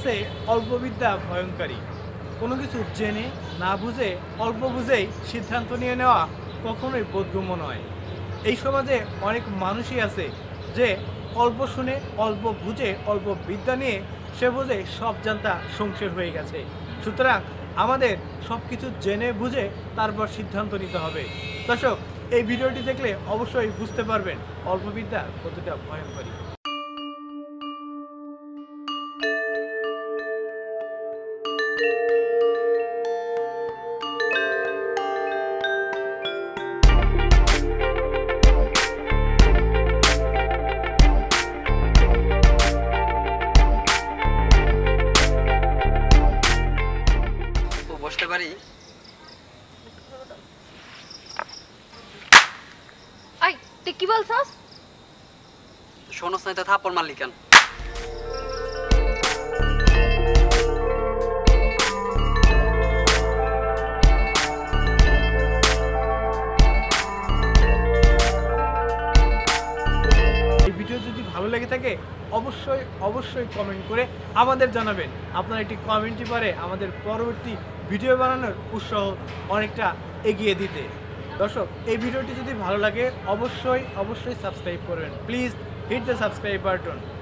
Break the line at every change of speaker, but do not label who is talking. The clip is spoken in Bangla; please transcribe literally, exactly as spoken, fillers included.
আছে অল্পবিদ্যা ভয়ঙ্করী। কোনো কিছু জেনে না বুঝে অল্প বুঝেই সিদ্ধান্ত নিয়ে নেওয়া কখনোই বোধগম্য নয়। এই সমাজে অনেক মানুষই আছে যে অল্প শুনে অল্প বুঝে অল্প বিদ্যা নিয়ে সে বুঝে সব জানতা সংসার হয়ে গেছে। সুতরাং আমাদের সব কিছু জেনে বুঝে তারপর সিদ্ধান্ত নিতে হবে। দর্শক, এই ভিডিওটি দেখলে অবশ্যই বুঝতে পারবেন অল্পবিদ্যা কতটা ভয়ঙ্করী।
বসতে পারি?
আই তুই কি বলছস?
শোনস নাই তো থাপ্পড় মারলি কেন?
এই ভিডিও যদি ভালো লেগে থাকে অবশ্যই অবশ্যই কমেন্ট করে আমাদের জানাবেন। আপনার একটি কমেন্টই পারে আমাদের পরবর্তী ভিডিও বানানোর উৎসাহ অনেকটা এগিয়ে দিতে। দর্শক, এই ভিডিওটি যদি ভালো লাগে অবশ্যই অবশ্যই সাবস্ক্রাইব করবেন। Please hit the subscribe button.